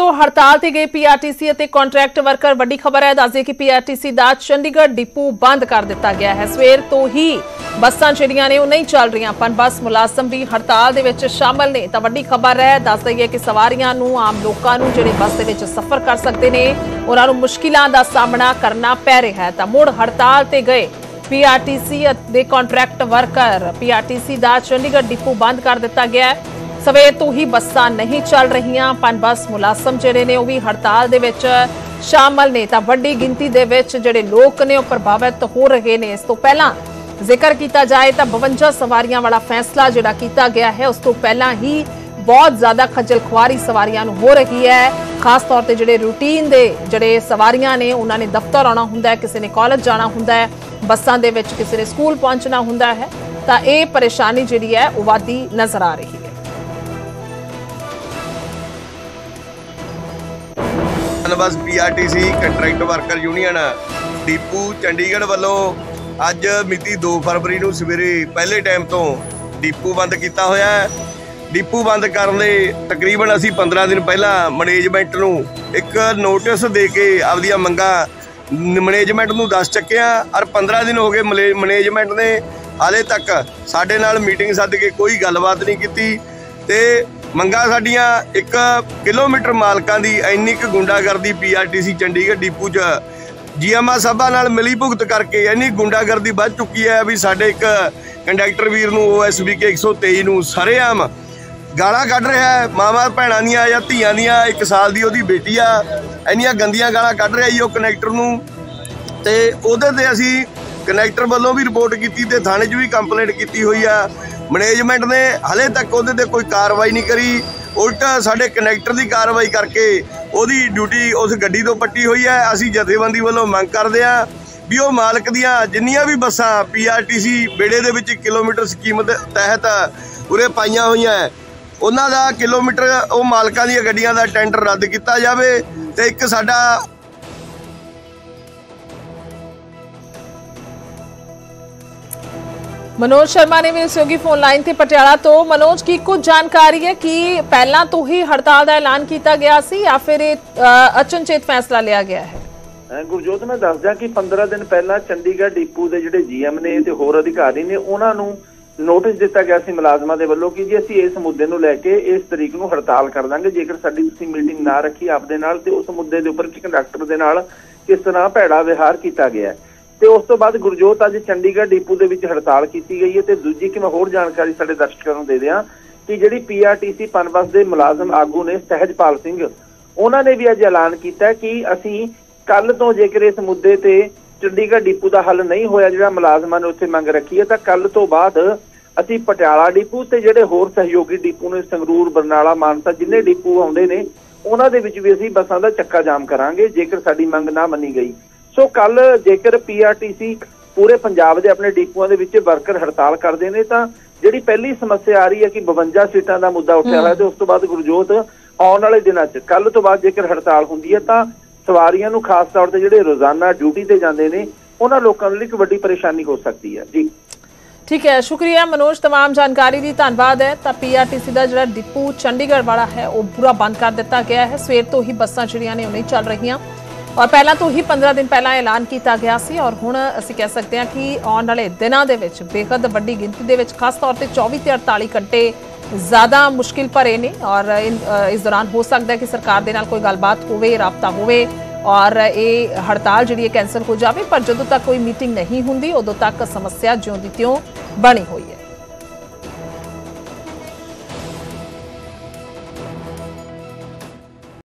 तो हड़ताल ते गए पीआरटीसी ਅਤੇ ਕੰਟਰੈਕਟ ਵਰਕਰ। ਵੱਡੀ ਖਬਰ ਹੈ, ਦੱਸਦੇ ਕਿ ਪੀਆਰटीसी ਦਾ ਚੰਡੀਗੜ੍ਹ ਡਿਪੂ ਬੰਦ ਕਰ ਦਿੱਤਾ ਗਿਆ ਹੈ। ਸਵੇਰ ਤੋਂ ਹੀ ਬੱਸਾਂ ਜਿਹੜੀਆਂ ਨੇ ਉਹ ਨਹੀਂ ਚੱਲ ਰਹੀਆਂ। ਪਨ ਬੱਸ ਮੁਲਾਜ਼ਮ ਵੀ ਹੜਤਾਲ ਦੇ ਵਿੱਚ ਸ਼ਾਮਲ ਨੇ। ਤਾਂ ਵੱਡੀ ਖਬਰ ਹੈ, ਦੱਸ ਦਈਏ ਕਿ ਸਵਾਰੀਆਂ ਨੂੰ, ਆਮ ਲੋਕਾਂ ਨੂੰ ਜਿਹੜੇ ਬੱਸ ਦੇ ਵਿੱਚ ਸਫ਼ਰ ਕਰ ਸਕਦੇ ਨੇ, ਉਹਨਾਂ ਨੂੰ ਮੁਸ਼ਕਿਲਾਂ ਦਾ ਸਾਹਮਣਾ ਕਰਨਾ ਪੈ ਰਿਹਾ ਹੈ। ਤਾਂ ਮੁੜ ਹੜਤਾਲ ਤੇ ਗਏ ਪੀਆਰटीसी ਅਤੇ ਕੰਟਰੈਕਟ ਵਰਕਰ। ਪੀਆਰटीसी ਦਾ ਚੰਡੀਗੜ੍ਹ ਡਿਪੂ ਬੰਦ ਕਰ ਦਿੱਤਾ ਗਿਆ ਹੈ। ਸਵੇਰ ਤੋਂ ਹੀ ਬੱਸਾਂ ਨਹੀਂ ਚੱਲ ਰਹੀਆਂ। ਪਨ ਬੱਸ ਮੁਲਾਜ਼ਮ ਜਿਹੜੇ ਨੇ ਉਹ ਵੀ ਹੜਤਾਲ ਦੇ ਵਿੱਚ ਸ਼ਾਮਲ ਨੇ। ਤਾਂ ਵੱਡੀ ਗਿਣਤੀ ਦੇ ਵਿੱਚ ਜਿਹੜੇ ਲੋਕ ਨੇ ਉਹ ਪ੍ਰਭਾਵਿਤ ਹੋ ਰਹੇ ਨੇ। ਇਸ ਤੋਂ ਪਹਿਲਾਂ ਜ਼ਿਕਰ ਕੀਤਾ ਜਾਏ ਤਾਂ 52 ਸਵਾਰੀਆਂ ਵਾਲਾ ਫੈਸਲਾ ਜਿਹੜਾ ਕੀਤਾ ਗਿਆ ਹੈ, ਉਸ ਤੋਂ ਪਹਿਲਾਂ ਹੀ ਬਹੁਤ ਜ਼ਿਆਦਾ ਖੱਜਲ ਖੁਆਰੀ ਸਵਾਰੀਆਂ ਨੂੰ ਹੋ ਰਹੀ ਹੈ। ਖਾਸ ਤੌਰ ਤੇ ਜਿਹੜੇ ਰੂਟੀਨ ਦੇ ਜਿਹੜੇ ਸਵਾਰੀਆਂ ਨੇ, ਉਹਨਾਂ ਨੇ ਦਫ਼ਤਰ ਆਉਣਾ ਹੁੰਦਾ ਹੈ, ਕਿਸੇ ਨੇ ਕਾਲਜ ਜਾਣਾ ਹੁੰਦਾ ਹੈ, ਬੱਸਾਂ ਦੇ ਵਿੱਚ ਕਿਸੇ ਨੇ ਸਕੂਲ ਪਹੁੰਚਣਾ ਹੁੰਦਾ ਹੈ। ਤਾਂ ਇਹ ਪਰੇਸ਼ਾਨੀ ਜਿਹੜੀ ਹੈ ਉਹ ਵਧਦੀ ਨਜ਼ਰ ਆ ਰਹੀ ਹੈ। बस PRTC contract worker union depot Chandigarh वालों अज मिति 2 फरवरी को सवेरे पहले टाइम तो डिपू बंद किया होया है। डिपू बंद करने तकरीबन असी 15 दिन पहला मैनेजमेंट नूं एक नोटिस दे के आपदियां मंगां मैनेजमेंट नूं दस चुके हैं। और 15 दिन हो गए मैनेजमेंट ने हाले तक साडे नाल मीटिंग सद के कोई गलबात नहीं की। ते मंगा साडियां 1 किलोमीटर मालकां दी इन्नी क गुंडागर्दी पीआरटीसी चंडीगढ़ डिपू च जीएमआ सभा नाल मिली भुगत करके इन्नी गुंडागर्दी बढ़ चुकी है भी साडे एक कंडक्टर वीर नूं OSBK 123 नूं सरेआम गालां कढ रहा है। मावां भैणां दियां या धीआं दियां 1 साल दी ओहदी बेटी आ, इन्नियां गंदियां गालां कढ रहा जी ओह कंडक्टर नूं। ते ओहदे ते असीं कंडक्टर वालों भी रिपोर्ट की ते थाणे 'च भी कंप्लेंट की हुई आ। मैनेजमेंट ने हले तक ਉਹਦੇ ਤੇ कोई कार्रवाई नहीं करी, उल्टा साडे कनैक्टर की कार्रवाई करके ਉਹਦੀ ड्यूटी उस गड्डी तो पट्टी हुई है। असीं जथेबंदी वालों मंग करदे आ भी ਉਹ मालक दियां जिन्नियां भी बसां पीआरटीसी बेड़े ਦੇ ਵਿੱਚ किलोमीटर स्कीम ਦੇ तहत ਉਰੇ ਪਾਈਆਂ ਹੋਈਆਂ ਉਹਨਾਂ ਦਾ किलोमीटर ਉਹ ਮਾਲਕਾਂ ਦੀਆਂ ਗੱਡੀਆਂ ਦਾ ਟੈਂਡਰ ਰੱਦ ਕੀਤਾ ਜਾਵੇ। ਤੇ ਇੱਕ ਸਾਡਾ मनोज शर्मा ने भी सहयोगी फोन लाइन थे पटियाला तो। मनोज की कुछ जानकारी है कि पहला तो ही हड़ताल का ऐलान किया गया सी या फिर अचनचेत फैसला लिया गया है? गुरजोत मैं दस दिया कि 15 दिन पहला चंडीगढ़ डिपू के जिहड़े जीएम ने ते होर अधिकारी ने उन्हां नूं नोटिस दिता गया सी मुलाजमां दे वल्लों कि जी असीं इस मुद्दे नूं लैके इस तरीक नूं हड़ताल कर दांगे जेकर साडी तुसीं मीटिंग ना रखी आपदे नाल ते उस मुद्दे दे उपर कंडक्टर दे नाल किस तरह भैड़ा विहार किया गया है। ਤੇ ਉਸ ਤੋਂ ਬਾਅਦ ਗੁਰਜੋਤ ਅੱਜ ਚੰਡੀਗੜ੍ਹ ਡਿਪੂ ਦੇ ਵਿੱਚ ਹੜਤਾਲ ਕੀਤੀ ਗਈ ਹੈ। ਤੇ ਦੂਜੀ ਕਿ ਮੈਂ ਹੋਰ ਜਾਣਕਾਰੀ ਸਾਡੇ ਦਰਸ਼ਕਾਂ ਨੂੰ ਦੇ ਦਿਆਂ ਕਿ ਜਿਹੜੀ ਪੀਆਰਟੀਸੀ ਪਨਬਸ ਦੇ ਮੁਲਾਜ਼ਮ ਆਗੂ ਨੇ ਸਹਿਜਪਾਲ ਸਿੰਘ, ਉਹਨਾਂ ਨੇ ਵੀ ਅੱਜ ਐਲਾਨ ਕੀਤਾ ਕਿ ਅਸੀਂ ਕੱਲ ਤੋਂ ਜੇਕਰ ਇਸ ਮੁੱਦੇ ਤੇ ਚੰਡੀਗੜ੍ਹ ਡਿਪੂ ਦਾ ਹੱਲ ਨਹੀਂ ਹੋਇਆ, ਜਿਹੜਾ ਮੁਲਾਜ਼ਮਾਂ ਨੇ ਉੱਥੇ ਮੰਗ ਰੱਖੀ ਹੈ, ਤਾਂ ਕੱਲ ਤੋਂ ਬਾਅਦ ਅਸੀਂ ਪਟਿਆਲਾ ਡਿਪੂ ਤੇ ਜਿਹੜੇ ਹੋਰ ਸਹਿਯੋਗੀ ਡਿਪੂ ਨੇ ਸੰਗਰੂਰ, ਬਰਨਾਲਾ, ਮਾਨਸਾ ਜਿੰਨੇ ਡਿਪੂ ਆਉਂਦੇ ਨੇ ਉਹਨਾਂ ਦੇ ਵਿੱਚ ਵੀ ਅਸੀਂ ਬੱਸਾਂ ਦਾ ਚੱਕਾ ਜਾਮ ਕਰਾਂਗੇ ਜੇਕਰ ਸਾਡੀ ਮੰਗ ਨਾ ਮੰਨੀ ਗਈ। ਸੋ ਕੱਲ ਜੇਕਰ ਪੀਆਰਟੀਸੀ ਪੂਰੇ ਪੰਜਾਬ ਦੇ ਆਪਣੇ ਡਿਪੂਆਂ ਦੇ ਵਿੱਚ ਵਰਕਰ ਹੜਤਾਲ ਕਰਦੇ ਨੇ ਤਾਂ ਜਿਹੜੀ ਪਹਿਲੀ ਸਮੱਸਿਆ ਆ ਰਹੀ ਹੈ ਕਿ 52 ਸੀਟਾਂ ਦਾ ਮੁੱਦਾ ਉੱਠਿਆ ਹੋਇਆ ਤੇ ਉਸ ਤੋਂ ਬਾਅਦ ਗੁਰਜੋਤ ਆਉਣ ਵਾਲੇ ਦਿਨਾਂ 'ਚ ਕੱਲ ਤੋਂ ਬਾਅਦ ਜੇਕਰ ਹੜਤਾਲ ਹੁੰਦੀ ਹੈ ਤਾਂ ਸਵਾਰੀਆਂ ਨੂੰ ਖਾਸ ਤੌਰ ਤੇ ਜਿਹੜੇ ਰੋਜ਼ਾਨਾ ਡਿਊਟੀ ਤੇ ਜਾਂਦੇ ਨੇ ਉਹਨਾਂ ਲੋਕਾਂ ਲਈ ਇੱਕ ਵੱਡੀ ਪਰੇਸ਼ਾਨੀ ਹੋ ਸਕਦੀ ਹੈ। ਜੀ ठीक है, शुक्रिया मनोज तमाम जानकारी दी, धन्यवाद है। तो पीआरटीसी का जो डिपू चंडीगढ़ वाला है वो पूरा बंद कर दिता गया है। सवेर तो ही बसां जिहड़ियां ने नहीं चल रही और पहला तो ही 15 दिन पहला ऐलान किया गया सी और हुण असीं कह सकते हैं कि आने वाले दिनों दे विच बेहद वड्डी गिनती दे विच खास तौर पर 24 ते 48 घंटे ज़्यादा मुश्किल भरे ने और इस दौरान हो सकता है कि सरकार दे नाल कोई गलबात होवे, राबता होवे और ये हड़ताल जिहड़ी कैंसल हो जाए। पर जदों तक कोई मीटिंग नहीं हुंदी उदों तक समस्या ज्यों दी त्यों बनी हुई है।